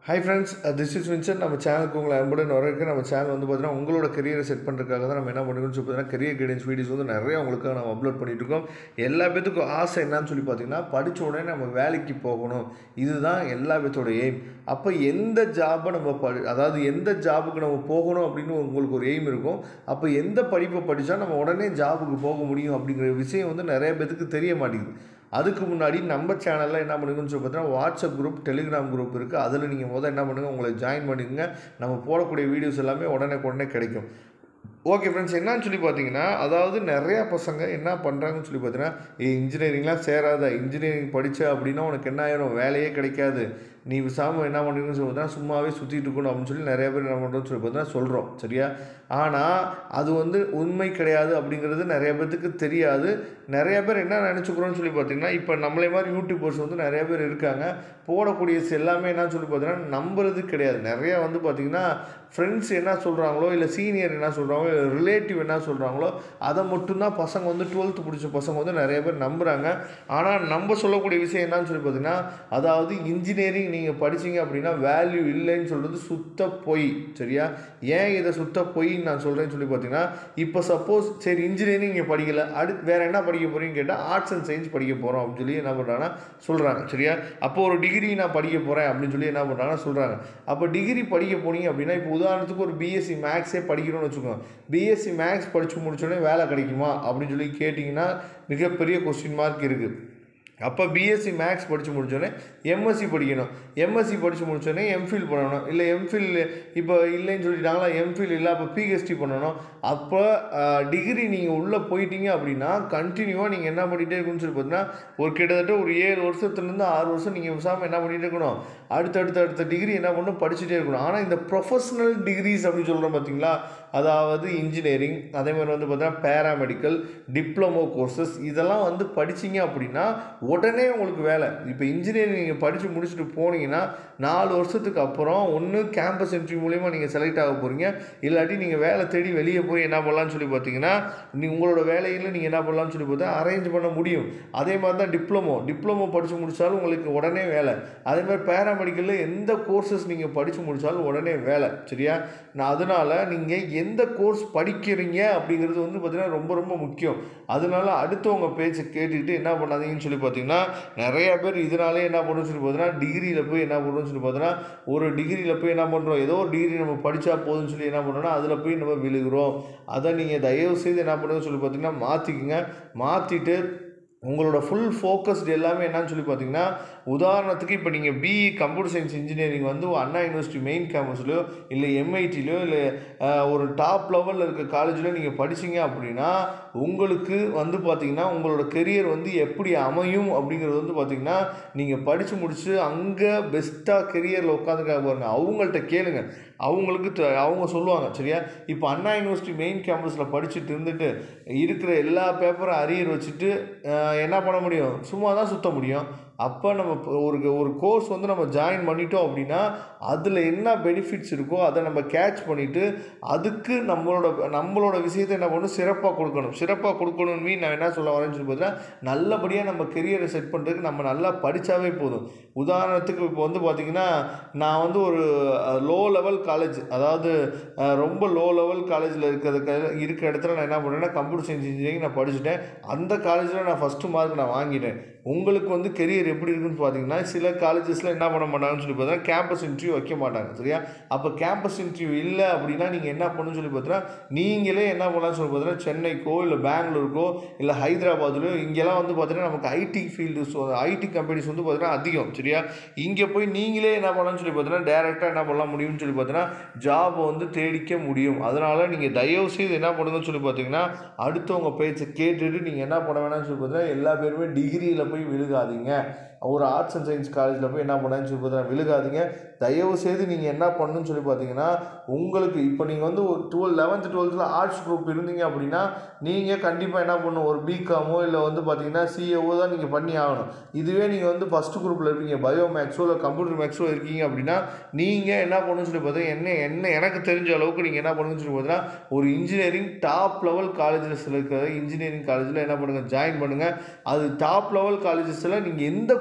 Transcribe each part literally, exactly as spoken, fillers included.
Hi friends, uh, this is Vincent. நம்ம சேனலுக்கு உங்களை அன்புடன் வரவேற்க. நம்ம சேனல் வந்து பார்த்தீங்கன்னா உங்களோட கரியரை செட் பண்ணுறதுக்காக தான் நம்ம என்ன பண்ணிருக்கோம்னு சொல்லி பார்த்தீங்கன்னா கரியர் கைடன்ஸ் வீடியோஸ் வந்து நிறைய உங்களுக்காக நம்ம அப்லோட் பண்ணிட்டு இருக்கோம். எல்லா பேத்துக்கும் ஆசை என்னன்னு சொல்லி பார்த்தீங்கன்னா படித்த உடனே நம்ம வேலைக்கு போகணும், இதுதான் எல்லா பேத்தோட எய்ம். அப்போ எந்த ஜாபை நம்ம படி அதாவது எந்த ஜாபுக்கு நம்ம போகணும் அப்படின்னு உங்களுக்கு ஒரு எய்ம் இருக்கும். அப்போ எந்த படிப்பை படித்தா நம்ம உடனே ஜாபுக்கு போக முடியும் அப்படிங்கிற விஷயம் வந்து நிறைய பேத்துக்கு தெரிய மாட்டேங்குது. அதுக்கு முன்னாடி நம்ம சேனலில் என்ன பண்ணுங்கன்னு சொல்லி பார்த்தீங்கன்னா வாட்ஸ்அப் குரூப், டெலிகிராம் குரூப் இருக்குது. அதில் நீங்கள் முதல் என்ன பண்ணுங்கள், உங்களை ஜாயின் பண்ணிக்கோங்க. நம்ம போடக்கூடிய வீடியோஸ் எல்லாமே உடனே உடனே கிடைக்கும். ஓகே ஃப்ரெண்ட்ஸ், என்னன்னு சொல்லி பார்த்தீங்கன்னா அதாவது நிறையா பசங்க என்ன பண்ணுறாங்கன்னு சொல்லி பார்த்தீங்கன்னா இன்ஜினியரிங்லாம் சேராத, இன்ஜினியரிங் படித்த அப்படின்னா உனக்கு என்ன ஆயிரும், வேலையே கிடைக்காது, நீ விசாமல் என்ன பண்ணுறீங்கன்னு சொல்லி பார்த்தீங்கன்னா சும்மாவே சுற்றிட்டு இருக்கணும் அப்படின்னு சொல்லி நிறைய பேர் என்ன பண்ணுறோன்னு சொல்லி பார்த்தீங்கன்னா சொல்கிறோம், சரியா? ஆனால் அது வந்து உண்மை கிடையாது அப்படிங்கிறது நிறைய பேர்த்துக்கு தெரியாது. நிறைய பேர் என்ன நினச்சிக்கிறோன்னு சொல்லி பார்த்தீங்கன்னா இப்போ நம்மளே மாதிரி யூடியூபர்ஸ் வந்து நிறைய பேர் இருக்காங்க. போடக்கூடிய எல்லாமே என்னன்னு சொல்லி பார்த்தீங்கன்னா நம்புறது கிடையாது. நிறையா வந்து பார்த்திங்கன்னா ஃப்ரெண்ட்ஸ் என்ன சொல்கிறாங்களோ, இல்லை சீனியர் என்ன சொல்கிறாங்களோ, இல்லை ரிலேட்டிவ் என்ன சொல்கிறாங்களோ அதை மட்டும்தான் பசங்க வந்து டுவெல்த்து பிடிச்ச பசங்க வந்து நிறைய பேர் நம்புகிறாங்க. ஆனால் நம்ம சொல்லக்கூடிய விஷயம் என்னன்னு சொல்லி பார்த்தீங்கன்னா அதாவது இன்ஜினியரிங் நீங்கள் படிச்சிங்க அப்படின்னா வேல்யூ இல்லைன்னு சொல்கிறது சுத்த பொய், சரியா? ஏன் இதை சுத்த பொய்ன்னு நான் சொல்கிறேன்னு சொல்லி பார்த்தீங்கன்னா இப்போ சப்போஸ் சரி இன்ஜினியரிங் நீங்கள் படிக்கலை, அடுத்து வேறு என்ன படிக்க போகிறீங்கன்னு கேட்டால் ஆர்ட்ஸ் அண்ட் சயின்ஸ் படிக்க போகிறோம் அப்படின்னு சொல்லி என்ன பண்ணுறாங்கன்னா சொல்கிறாங்க, சரியா? அப்போ ஒரு டிகிரி நான் படிக்க போகிறேன் அப்படின்னு சொல்லி என்ன பண்ணுறாங்கன்னா சொல்கிறாங்க. அப்போ டிகிரி படிக்க போனீங்க அப்படின்னா இப்போ உதாரணத்துக்கு ஒரு பிஎஸ்சி மேக்ஸே படிக்கணும்னு வச்சுக்கோங்க. பிஎஸ்சி மேக்ஸ் படித்து முடிச்சோடனே வேலை கிடைக்குமா அப்படின்னு சொல்லி கேட்டிங்கன்னா மிகப்பெரிய கொஸ்டின் மார்க் இருக்குது. அப்போ பிஎஸ்சி மேக்ஸ் படித்து முடித்தோடனே எம்எஸ்சி படிக்கணும், எம்எஸ்சி படித்து முடித்தோடனே எம்ஃபில் பண்ணணும், இல்லை எம்ஃபில் இப்போ இல்லைன்னு சொல்லிட்டாங்களா, எம்ஃபில் இல்லை அப்போ பிஹெச்டி பண்ணணும். அப்போ டிகிரி நீங்கள் உள்ளே போயிட்டீங்க அப்படின்னா கண்டினியூவாக நீங்கள் என்ன பண்ணிகிட்டே இருக்குன்னு சொல்லி பார்த்தீங்கன்னா ஒரு கிட்டத்தட்ட ஒரு ஏழு வருஷத்துலேருந்து ஆறு வருஷம் நீங்கள் விசாமல் என்ன பண்ணிகிட்டே இருக்கணும், அடுத்தடுத்த அடுத்த டிகிரி என்ன பண்ணணும், படிச்சுட்டே இருக்கணும். ஆனால் இந்த ப்ரொஃபஷ்னல் டிகிரிஸ் அப்படின்னு சொல்கிறோம் பார்த்தீங்களா, அதாவது இன்ஜினியரிங், அதே மாதிரி வந்து பார்த்தீங்கன்னா பேராமெடிக்கல், டிப்ளமோ கோர்சஸ், இதெல்லாம் வந்து படிச்சிங்க அப்படின்னா உடனே உங்களுக்கு வேலை. இப்போ இன்ஜினியரிங் நீங்கள் படித்து முடிச்சுட்டு போனீங்கன்னா நாலு வருஷத்துக்கு அப்புறம் ஒன்று கேம்பஸ் இன்டர்வியூ மூலிமா நீங்கள் செலக்ட் ஆக போகிறீங்க, இல்லாட்டி நீங்கள் வேலை தேடி வெளியே போய் என்ன பண்ணலான்னு சொல்லி பார்த்தீங்கன்னா நீ உங்களோட வேலையில் நீங்கள் என்ன பண்ணலான்னு சொல்லி பார்த்தா அரேஞ்ச் பண்ண முடியும். அதே மாதிரி தான் டிப்ளமோ டிப்ளமோ படித்து முடித்தாலும் உங்களுக்கு உடனே வேலை. அதே மாதிரி பேராமெடிக்கலில் எந்த கோர்சஸ் நீங்கள் படித்து முடித்தாலும் உடனே வேலை, சரியா? நான் அதனால் நீங்கள் எந்த கோர்ஸ் படிக்கிறீங்க அப்படிங்கிறது வந்து பார்த்திங்கன்னா ரொம்ப ரொம்ப முக்கியம். அதனால அடுத்தவங்க பேச்சை கேட்டுக்கிட்டு என்ன பண்ணாதீங்கன்னு சொல்லி பார்த்தீங்கன்னா நிறைய பேர் இதனாலே என்ன பண்ணுறோம்னு சொல்லி பார்த்தீங்கன்னா டிகிரியில் போய் என்ன பண்ணுறோம்னு சொல்லி பார்த்தீங்கன்னா ஒரு டிகிரியில் போய் என்ன பண்ணுறோம், ஏதோ ஒரு டிகிரி நம்ம படித்தா போதும்னு சொல்லி என்ன பண்ணுறோம்னா அதில் போய் நம்ம விழுகிறோம். அதை நீங்கள் தயவு செய்து என்ன பண்ணுறதுன்னு சொல்லி பார்த்தீங்கன்னா மாற்றிக்குங்க. மாற்றிட்டு உங்களோட ஃபுல் ஃபோக்கஸ்டு எல்லாமே என்னன்னு சொல்லி பார்த்தீங்கன்னா உதாரணத்துக்கு இப்போ நீங்கள் பிஇ கம்ப்யூட்டர் சயின்ஸ் இன்ஜினியரிங் வந்து அண்ணா யூனிவர்சிட்டி மெயின் கேம்பஸ்லையோ இல்லை எம்ஐடிலையோ இல்லை ஒரு டாப் லெவலில் இருக்க காலேஜில் நீங்கள் படிச்சிங்க அப்படின்னா உங்களுக்கு வந்து பார்த்திங்கன்னா உங்களோட கெரியர் வந்து எப்படி அமையும் அப்படிங்கிறது வந்து பார்த்திங்கன்னா நீங்கள் படித்து முடிச்சு அங்கே பெஸ்ட்டாக கெரியரில் உட்காந்துக்காக பாருங்க, அவங்கள்ட்ட கேளுங்க, அவங்களுக்கு அவங்க சொல்லுவாங்க, சரியா? இப்போ அண்ணா யூனிவர்சிட்டி மெயின் கேம்பஸில் படிச்சுட்டு இருந்துட்டு இருக்கிற எல்லா பேப்பரும் அரியர் வச்சுட்டு என்ன பண்ண முடியும், சும்மா தான் சுற்ற முடியும். அப்போ நம்ம ஒரு ஒரு கோர்ஸ் வந்து நம்ம ஜாயின் பண்ணிட்டோம் அப்படின்னா அதில் என்ன பெனிஃபிட்ஸ் இருக்கோ அதை நம்ம கேட்ச் பண்ணிவிட்டு அதுக்கு நம்மளோட நம்மளோட விஷயத்தை என்ன பண்ணணும், சிறப்பாக கொடுக்கணும். சிறப்பாக கொடுக்கணும்னு மீன் நான் என்ன சொல்ல வரேன்னு சொல்லி பார்த்தீங்கன்னா நல்லபடியாக நம்ம கெரியரை செட் பண்ணுறதுக்கு நம்ம நல்லா படித்தாவே போதும். உதாரணத்துக்கு இப்போ வந்து பார்த்திங்கன்னா நான் வந்து ஒரு லோ லெவல் காலேஜ், அதாவது ரொம்ப லோ லெவல் காலேஜில் இருக்கிறதுக்கு இருக்கிற இடத்துல நான் என்ன பண்ணேன்னா கம்ப்யூட்டர் சயின்ஸ் இன்ஜினியரிங் நான் படிச்சுட்டேன். அந்த காலேஜில் நான் ஃபஸ்ட்டு மார்க் நான் வாங்கிட்டேன். உங்களுக்கு வந்து கெரியர் எப்படி இருக்குன்னு பார்த்தீங்கன்னா சில காலேஜஸில் என்ன பண்ண மாட்டாங்கன்னு சொல்லி பார்த்தீங்கன்னா கேம்பஸ் இன்டர்வியூ வைக்க மாட்டாங்க, சரியா? அப்போ கேம்பஸ் இன்டர்வியூ இல்லை அப்படின்னா நீங்கள் என்ன பண்ணணும்னு சொல்லி பார்த்தீங்கன்னா நீங்களே என்ன பண்ணலாம்னு சொல்லி பார்த்தீங்கன்னா சென்னைக்கோ இல்லை பெங்களூருக்கோ இல்லை ஹைதராபாத்லையோ இங்கெல்லாம் வந்து பார்த்தீங்கன்னா நமக்கு ஐடி ஃபீல்டு ஐடி கம்பெனிஸ் வந்து பார்த்தீங்கன்னா அதிகம், சரியா? இங்கே போய் நீங்களே என்ன பண்ணலாம்னு சொல்லி பார்த்தீங்கன்னா டேரெக்டாக என்ன பண்ணலாம் முடியும்னு சொல்லி பார்த்தீங்கன்னா ஜாபை வந்து தேடிக்க முடியும். அதனால் நீங்கள் தயவு செய்து என்ன பண்ணுங்கன்னு சொல்லி பார்த்தீங்கன்னா அடுத்தவங்க பேச்சை கேட்டுட்டு நீங்கள் என்ன பண்ண வேணாம்னு சொல்லி பார்த்தீங்கன்னா எல்லா பேருமே டிகிரியில் போய் விழுகாதீங்க. ஒரு ஆர்ட்ஸ் அண்ட் சயின்ஸ் காலேஜில் போய் என்ன பண்ணான்னு சொல்லி பார்த்தீங்கன்னா விழுகாதீங்க. தயவு செய்து நீங்கள் என்ன பண்ணணும்னு சொல்லி பார்த்தீங்கன்னா உங்களுக்கு இப்போ நீங்கள் வந்து ஒரு டுவெல் லெவன்த்து டுவெல்த்தில் ஆர்ட்ஸ் குரூப் இருந்தீங்க அப்படின்னா நீங்கள் கண்டிப்பாக என்ன பண்ணணும், ஒரு பிகாமோ இல்லை வந்து பார்த்தீங்கன்னா சிஏஓ தான் நீங்கள் பண்ணி ஆகணும். இதுவே நீங்கள் வந்து ஃபஸ்ட்டு குரூப்பில் இருப்பீங்க, பயோ மேக்ஸோ இல்லை கம்ப்யூட்டர் மேக்ஸோ இருக்கீங்க அப்படின்னா நீங்கள் என்ன பண்ணணும்னு சொல்லி பார்த்தீங்கன்னா என்ன என்ன எனக்கு தெரிஞ்ச அளவுக்கு நீங்கள் என்ன பண்ணுங்கன்னு சொல்லி பார்த்தீங்கன்னா ஒரு இன்ஜினியரிங் டாப் லெவல் காலேஜஸில் இருக்கிற இன்ஜினியரிங் காலேஜில் என்ன பண்ணுங்கள், ஜாயின் பண்ணுங்கள். அது டாப் லெவல் காலேஜஸில் நீங்கள் எந்த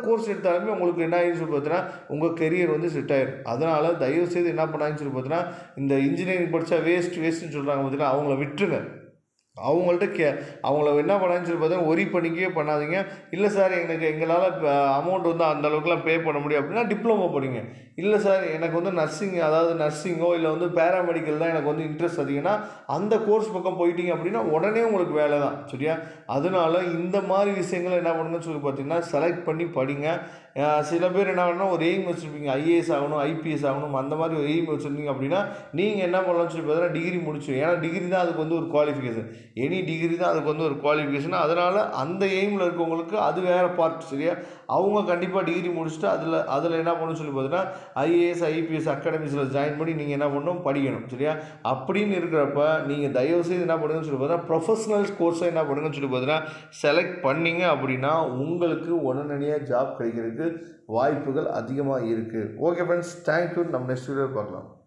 கோர்ஸ் எடுத்தாலுமே உங்களுக்கு என்ன ஆகிடுச்சு சொல்லி பார்த்தீங்கன்னா உங்கள் கெரியர் வந்து செட் ஆயிடும். அதனால் தயவுசெய்து என்ன பண்ணாங்கன்னு சொல்லி பார்த்தீங்கன்னா இந்த இன்ஜினியரிங் படித்தா வேஸ்ட் வேஸ்ட்டுன்னு சொல்கிறாங்க பார்த்தீங்கன்னா அவங்கள விட்டுருங்க. அவங்கள்ட்ட கே அவங்கள என்ன பண்ணாங்கன்னு சொல்லி பார்த்தா ஒரி பண்ணிக்கவே பண்ணாதீங்க. இல்லை சார் எனக்கு எங்களால் இப்போ அமௌண்ட் வந்து அந்த அளவுக்குலாம் பே பண்ண முடியும் அப்படின்னா டிப்ளமோ படிங்க. இல்லை சார் எனக்கு வந்து நர்சிங் அதாவது நர்சிங்கோ இல்லை வந்து பேராமெடிக்கல் தான் எனக்கு வந்து இன்ட்ரெஸ்ட் அதிகம்னா அந்த கோர்ஸ் பக்கம் போயிட்டீங்க அப்படின்னா உடனே உங்களுக்கு வேலை தான். சரியா? அதனால இந்த மாதிரி விஷயங்களை என்ன பண்ணுங்கன்னு சொல்லி பார்த்தீங்கன்னா செலக்ட் பண்ணி படிங்க. சில பேர் என்ன பண்ணால் ஒரு எய்ம் வச்சுருப்பீங்க, ஐஏஎஸ் ஆகணும், ஐபிஎஸ் ஆகணும், அந்த மாதிரி ஒரு எய்ம் வச்சுருந்தீங்க அப்படின்னா நீங்கள் என்ன பண்ணலாம்னு சொல்லி பார்த்தீங்கன்னா டிகிரி முடிச்சு, ஏன்னா டிகிரி தான் அதுக்கு வந்து ஒரு குவாலிஃபிகேஷன், எனி டிகிரி தான் அதுக்கு வந்து ஒரு குவாலிஃபிகேஷன். அதனால் அந்த எய்மில் இருக்கவங்களுக்கு அது வேறு பார்ட். சரியா? அவங்க கண்டிப்பாக டிகிரி முடிச்சுட்டு அதில் அதில் என்ன பண்ணணும்னு சொல்லி பார்த்தீங்கன்னா ஐஏஎஸ் ஐபிஎஸ் அகாடமிஸில் ஜாயின் பண்ணி நீங்கள் என்ன பண்ணணும், படிக்கணும். சரியா? அப்படின்னு இருக்கிறப்ப நீங்கள் தயவுசெய்து என்ன பண்ணுங்கன்னு சொல்லி பார்த்தீங்கன்னா ப்ரொஃபஷனல் கோர்ஸை என்ன பண்ணுங்கன்னு சொல்லி பார்த்தீங்கன்னா செலக்ட் பண்ணிங்க அப்படின்னா உங்களுக்கு உடனடியாக ஜாப் கிடைக்கிறதுக்கு வாய்ப்புகள் அதிகமாக இருக்குது. Okay friends, thank you. நம்ம நெக்ஸ்ட் வீடியோவில் பார்க்கலாம்.